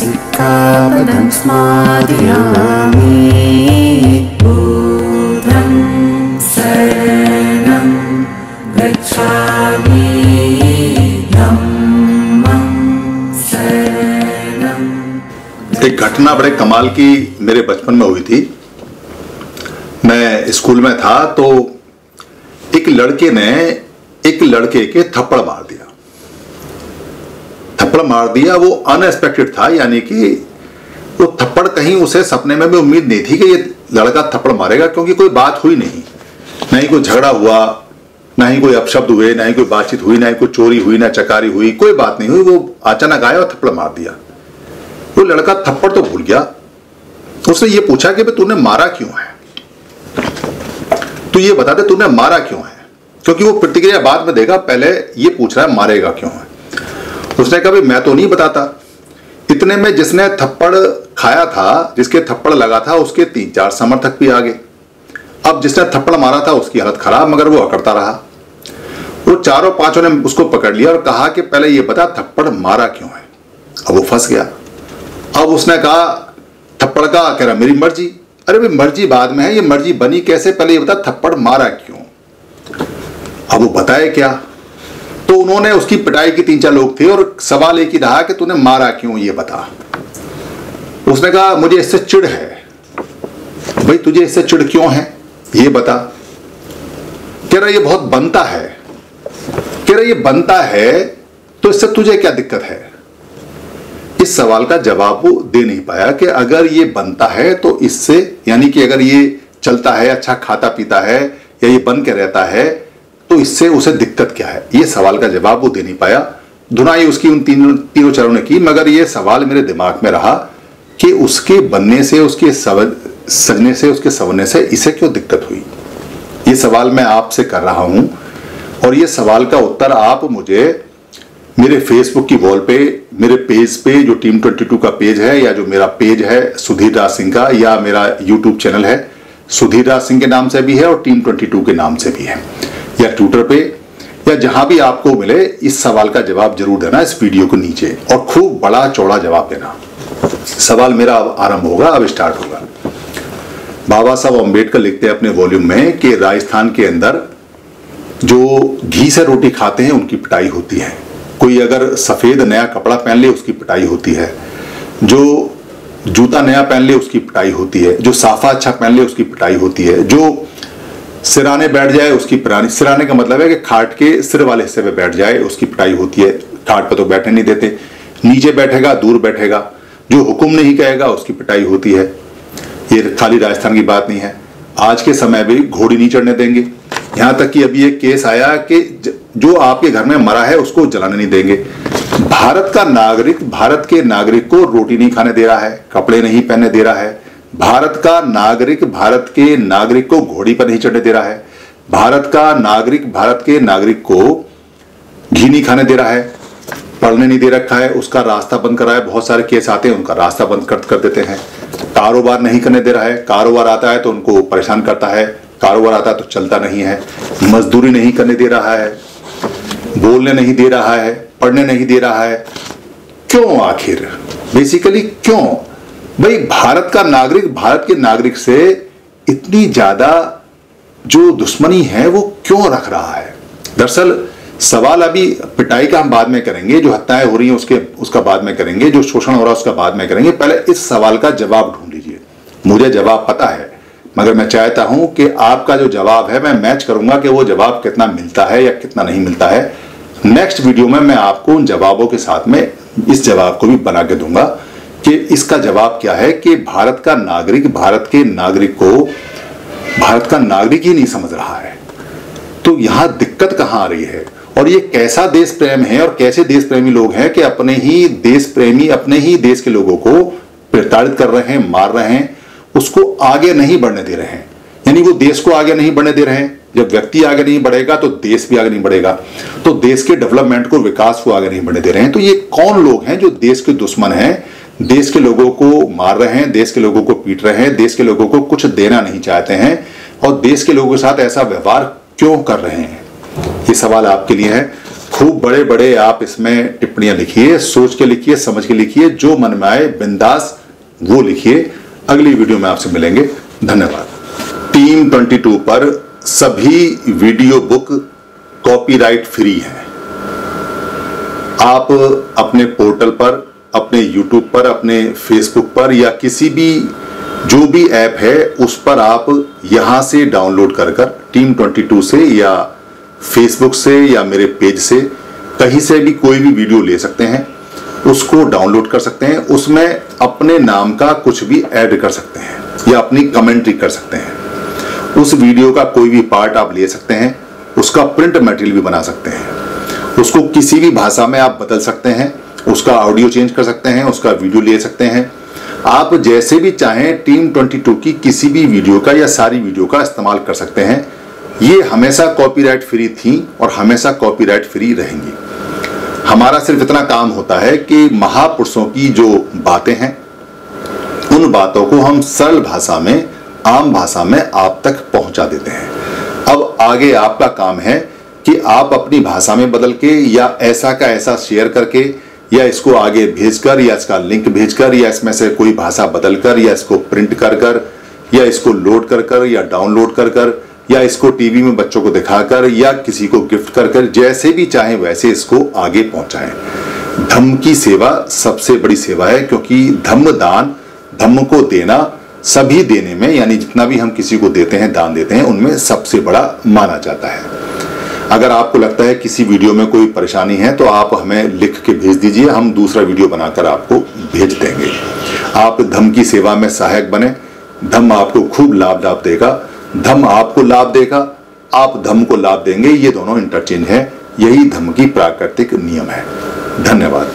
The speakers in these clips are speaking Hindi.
सिक्खापदं स्मादयामि बुद्धं शरणं गच्छामि धम्मं शरणं। एक घटना बड़े कमाल की मेरे बचपन में हुई थी। मैं स्कूल में था तो एक लड़के ने एक लड़के के थप्पड़ मार दिया। थप्पड़ मार दिया वो अनएक्सपेक्टेड था, यानी कि वो थप्पड़ कहीं उसे सपने में भी उम्मीद नहीं थी कि ये लड़का थप्पड़ मारेगा, क्योंकि कोई बात हुई नहीं, ना ही कोई झगड़ा हुआ, ना ही कोई अपशब्द हुए, ना ही कोई बातचीत हुई, ना ही कोई चोरी हुई, ना चकारी हुई, कोई बात नहीं हुई। वो अचानक आया और थप्पड़ मार दिया। वो लड़का थप्पड़ तो भूल गया। उसने ये पूछा कि तूने मारा क्यों है, तू ये बता दे तूने मारा क्यों है, क्योंकि वो प्रतिक्रिया बाद में देगा, पहले ये पूछ रहा है मारेगा क्यों है। उसने कहा मैं तो नहीं बताता। इतने में जिसने थप्पड़ खाया था, जिसके थप्पड़ लगा था, उसके 3-4 समर्थक भी आ गए। अब जिसने थप्पड़ मारा था उसकी हालत खराब, मगर वो अकड़ता रहा। वो 4-5 ने उसको पकड़ लिया और कहा कि पहले ये बता थप्पड़ मारा क्यों है। अब वो फंस गया। अब उसने कहा थप्पड़ का, कह रहा मेरी मर्जी। अरे भाई मर्जी बाद में है, ये मर्जी बनी कैसे, पहले ये बता थप्पड़ मारा क्यों। अब वो बताए क्या, तो उन्होंने उसकी पिटाई की 3-4 लोग थे और सवाल एक ही रहा कि तूने मारा क्यों ये बता। उसने कहा मुझे इससे चिढ़ है। भाई तुझे इससे चिढ़ क्यों है ये बता। कह रहा ये बहुत बनता है। कह रहा ये बनता है तो इससे तुझे क्या दिक्कत है। इस सवाल का जवाब वो दे नहीं पाया कि अगर ये बनता है तो इससे, यानी कि अगर ये चलता है, अच्छा खाता पीता है या ये बन के रहता है तो इससे उसे दिक्कत क्या है, ये सवाल का जवाब वो दे नहीं पाया। धुनाई उसकी उन तीनों चरणों ने की, मगर ये सवाल मेरे दिमाग में रहा कि उसके बनने से, उसके सजने से, उसके संवरने से इसे क्यों दिक्कत हुई। ये सवाल मैं आपसे कर रहा हूं और ये सवाल का उत्तर आप मुझे मेरे फेसबुक की वॉल पे, मेरे पेज पे, जो टीम 22 का पेज है, या जो मेरा पेज है सुधीर राज सिंह का, या मेरा यूट्यूब चैनल है सुधीर राज सिंह के नाम से भी है और टीम 22 के नाम से भी है, या ट्विटर पे, या जहां भी आपको मिले, इस सवाल का जवाब जरूर देना इस वीडियो को नीचे, और खूब बड़ा चौड़ा जवाब देना। सवाल मेरा अब आरंभ होगा, अब स्टार्ट होगा। बाबा साहब अम्बेडकर लिखते हैं अपने वॉल्यूम में कि राजस्थान के अंदर जो घी से रोटी खाते हैं उनकी पिटाई होती है। कोई अगर सफेद नया कपड़ा पहन ले उसकी पिटाई होती है, जो जूता नया पहन ले उसकी पिटाई होती है, जो साफा अच्छा पहन ले उसकी पिटाई होती है, जो सिराने बैठ जाए उसकी पिटाई, सिराने का मतलब है कि खाट के सिर वाले हिस्से पे बैठ जाए उसकी पिटाई होती है। खाट पे तो बैठने नहीं देते, नीचे बैठेगा, दूर बैठेगा, जो हुक्म नहीं कहेगा उसकी पिटाई होती है। ये खाली राजस्थान की बात नहीं है, आज के समय भी घोड़ी नहीं चढ़ने देंगे। यहां तक कि अभी एक केस आया कि जो आपके घर में मरा है उसको जलाने नहीं देंगे। भारत का नागरिक भारत के नागरिक को रोटी नहीं खाने दे रहा है, कपड़े नहीं पहनने दे रहा है। भारत का नागरिक भारत के नागरिक को घोड़ी पर नहीं चढ़ने दे रहा है। भारत का नागरिक भारत के नागरिक को घी नहीं खाने दे रहा है, पढ़ने नहीं दे रखा है, उसका रास्ता बंद कर रहा है। बहुत सारे केस आते हैं उनका रास्ता बंद कर देते हैं। कारोबार नहीं करने दे रहा है, कारोबार आता है तो उनको परेशान करता है, कारोबार आता है तो चलता नहीं है। मजदूरी नहीं करने दे रहा है, बोलने नहीं दे रहा है, पढ़ने नहीं दे रहा है। क्यों आखिर, बेसिकली क्यों भाई भारत का नागरिक भारत के नागरिक से इतनी ज्यादा जो दुश्मनी है वो क्यों रख रहा है। दरअसल सवाल अभी पिटाई का हम बाद में करेंगे, जो हत्याएं हो रही हैं उसका बाद में करेंगे, जो शोषण हो रहा है उसका बाद में करेंगे। पहले इस सवाल का जवाब ढूंढ लीजिए। मुझे जवाब पता है, मगर मैं चाहता हूं कि आपका जो जवाब है मैं मैच करूंगा कि वो जवाब कितना मिलता है या कितना नहीं मिलता है। नेक्स्ट वीडियो में मैं आपको उन जवाबों के साथ में इस जवाब को भी बना के दूंगा कि इसका जवाब क्या है कि भारत का नागरिक भारत के नागरिक को भारत का नागरिक ही नहीं समझ रहा है। तो यहां दिक्कत कहां आ रही है और ये कैसा देश प्रेम है और कैसे देश प्रेमी लोग हैं कि अपने ही देश प्रेमी अपने ही देश के लोगों को प्रताड़ित कर रहे हैं, मार रहे हैं, उसको आगे नहीं बढ़ने दे रहे हैं। यानी वो देश को आगे नहीं बढ़ने दे रहे हैं। जब व्यक्ति आगे नहीं बढ़ेगा तो देश भी आगे नहीं बढ़ेगा, तो देश के डेवलपमेंट को, विकास को आगे नहीं बढ़ने दे रहे हैं। तो ये कौन लोग हैं जो देश के दुश्मन हैं, देश के लोगों को मार रहे हैं, देश के लोगों को पीट रहे हैं, देश के लोगों को कुछ देना नहीं चाहते हैं और देश के लोगों के साथ ऐसा व्यवहार क्यों कर रहे हैं। ये सवाल आपके लिए है। खूब बड़े बड़े आप इसमें टिप्पणियां लिखिए, सोच के लिखिए, समझ के लिखिए, जो मन में आए बिंदास वो लिखिए। अगली वीडियो में आपसे मिलेंगे। धन्यवाद। टीम 22 पर सभी वीडियो बुक कॉपीराइट फ्री हैं। आप अपने पोर्टल पर, अपने यूट्यूब पर, अपने फेसबुक पर या किसी भी जो भी ऐप है उस पर आप यहां से डाउनलोड कर टीम 22 से या फेसबुक से या मेरे पेज से कहीं से भी कोई भी वीडियो ले सकते हैं, उसको डाउनलोड कर सकते हैं। उसमें अपने नाम का कुछ भी ऐड कर सकते हैं या अपनी कमेंट्री कर सकते हैं। उस वीडियो का कोई भी पार्ट आप ले सकते हैं, उसका प्रिंट मटेरियल भी बना सकते हैं, उसको किसी भी भाषा में आप बदल सकते हैं, उसका ऑडियो चेंज कर सकते हैं, उसका वीडियो ले सकते हैं। आप जैसे भी चाहें टीम 22 की किसी भी वीडियो का या सारी वीडियो का इस्तेमाल कर सकते हैं। ये हमेशा कॉपीराइट फ्री थी और हमेशा कॉपीराइट फ्री रहेंगी। हमारा सिर्फ इतना काम होता है कि महापुरुषों की जो बातें हैं उन बातों को हम सरल भाषा में, आम भाषा में आप तक पहुंचा देते हैं। अब आगे आपका काम है कि आप अपनी भाषा में बदल के या ऐसा का ऐसा शेयर करके या इसको आगे भेजकर या इसका लिंक भेजकर या इसमें से कोई भाषा बदलकर या इसको प्रिंट कर या इसको लोड कर या डाउनलोड कर या इसको टीवी में बच्चों को दिखाकर या किसी को गिफ्ट कर जैसे भी चाहे वैसे इसको आगे पहुंचाएं। धम्म की सेवा सबसे बड़ी सेवा है, क्योंकि धम्म दान, धम्म को देना सभी देने में, यानी जितना भी हम किसी को देते हैं, दान देते हैं, उनमें सबसे बड़ा माना जाता है। अगर आपको लगता है किसी वीडियो में कोई परेशानी है तो आप हमें लिख के भेज दीजिए, हम दूसरा वीडियो बनाकर आपको भेज देंगे। आप धम्म की सेवा में सहायक बने। धम्म आपको खूब लाभ देगा, धम्म आपको लाभ देगा, आप धम्म को लाभ देंगे। ये दोनों इंटरचेंज है, यही धम्म की प्राकृतिक नियम है। धन्यवाद।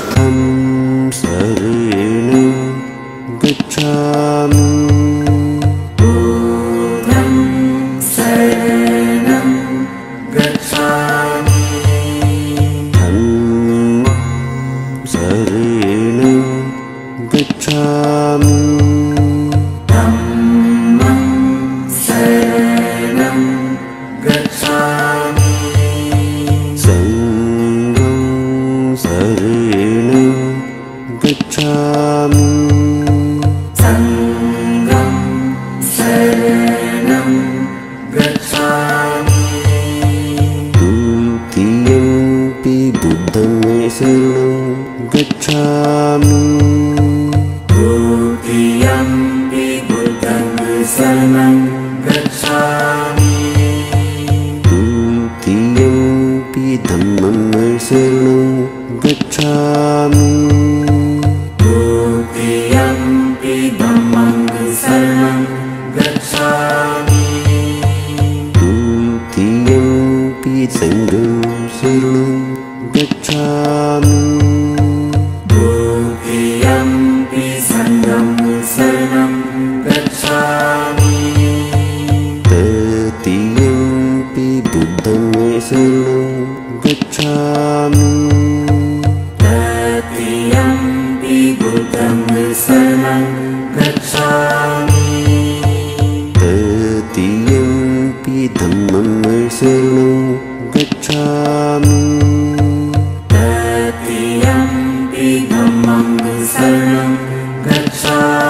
Tatiampi dhammam saranam gacchami.